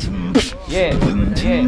Yeah, yeah.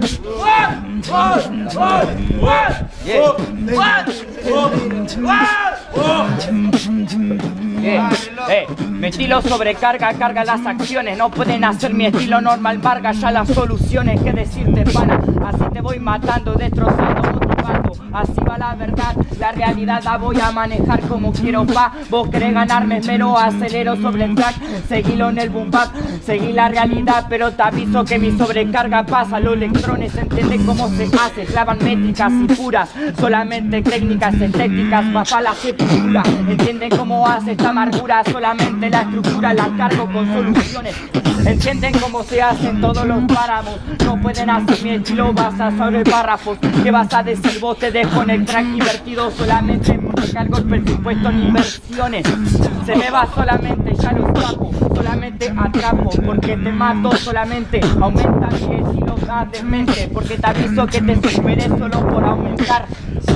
Mi estilo sobrecarga, carga las acciones. No pueden hacer mi estilo normal, Varga ya las soluciones. ¿Qué decirte, pana? Así te voy matando, destrozando, motivando. Así va la verdad, la realidad la voy a manejar como quiero, pa. Vos querés ganarme, pero acelero sobre el track. Seguilo en el boom bap, seguí la realidad, pero te aviso que mi sobrecarga pasa. Los electrones entienden cómo se hace, clavan métricas y puras, solamente técnicas estéticas, papá la sepultura. Entienden cómo hace esta amargura, solamente la estructura la cargo con soluciones. Entienden cómo se hacen todos los páramos, no pueden hacer mi estilo, vas a sobre párrafos. ¿Qué vas a decir vos? Te dejo en el track invertido solamente porque cargo el presupuesto en inversiones. Se me va solamente, ya lo escapo, solamente atrapo, porque te mato solamente. Aumenta mi estilo, da demente, porque te aviso que te superé solo por aumentar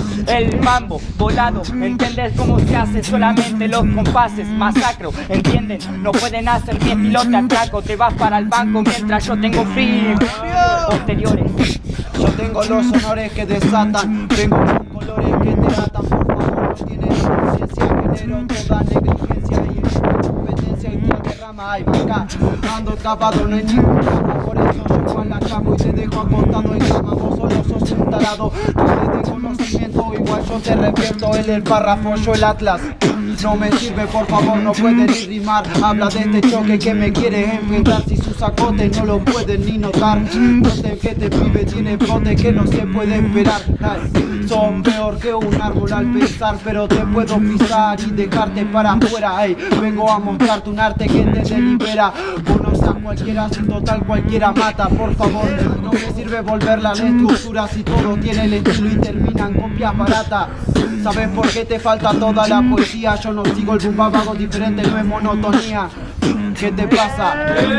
el mambo volado. ¿Entiendes cómo se hace? Solamente los compases, masacro. ¿Entienden? No pueden hacer mi estilo, te atraco. Te vas para el banco mientras yo tengo free posteriores. Yo tengo los honores que desatan, tengo los colores que te atan. Por favor, no tienen conciencia, genero toda negligencia y en competencia y te derrama. Ay, acá ando tapado, no hay ningún drama. Por eso yo a la cama y te dejo acostado en cama. Vos solo sos un tarado, no de conocimiento. Igual yo te reviento, él el párrafo, yo el atlas. No me sirve, por favor, no puede ni rimar. Habla de este choque que me quiere enfrentar. Si sus sacotes no lo pueden ni notar. Noten que este pibe tiene brote que no se puede esperar. Ay, son peor que un árbol al pensar, pero te puedo pisar y dejarte para afuera. Ay, vengo a mostrarte un arte que te delibera. Vos no seas cualquiera, si total cualquiera mata. Por favor, no me sirve volverla a la estructura si todo tiene el estilo y terminan copias baratas. ¿Sabes por qué te falta toda la poesía? Yo no sigo el boom bap, hago diferente, no es monotonía. ¿Qué te pasa?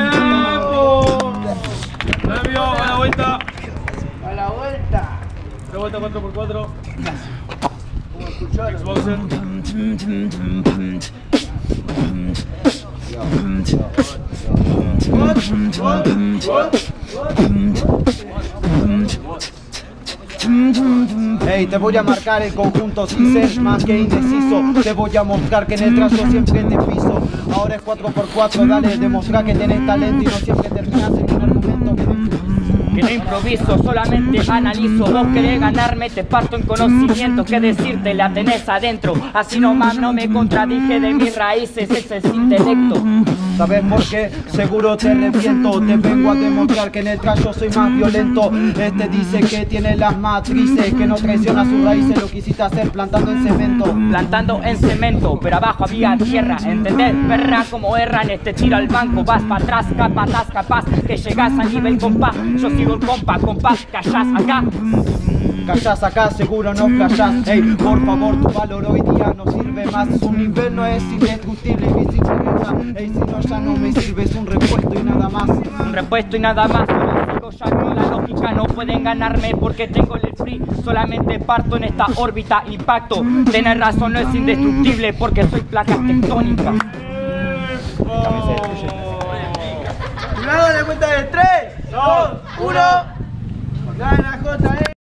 Previo, a la vuelta. A la vuelta. Revuelta 4x4. Xboxer. Hey, te voy a marcar el conjunto sin ser más que indeciso. Te voy a mostrar que en el trazo siempre te piso. Ahora es 4x4, dale, demostrar que tenés talento y no siempre terminás en un argumento que no improviso, solamente analizo. Vos querés ganarme, te parto en conocimiento. ¿Qué decirte? La tenés adentro. Así nomás no me contradije de mis raíces, ese es intelecto. ¿Sabes por qué? Seguro te reviento. Te vengo a demostrar que en el trash yo soy más violento. Este dice que tiene las matrices, que no traiciona sus raíces. Lo quisiste hacer plantando en cemento. Plantando en cemento, pero abajo había tierra. ¿Entendés? Perra como erran, este tiro al banco. Vas para atrás, capaz que llegás a nivel compás. Yo sigo el compás, callás acá. Callás acá, seguro no flashás. Ey, por favor, tu valor hoy día no sirve más. Su nivel no es indestructible, visible. Ey, si no ya no me sirve, es un repuesto y nada más. Un repuesto y nada más. Solo sigo ya con la lógica, no pueden ganarme porque tengo el free. Solamente parto en esta órbita, impacto. Tenés razón, no es indestructible porque soy placa tectónica. Cuidado, la cuenta de 3, 2, 1. Gana J.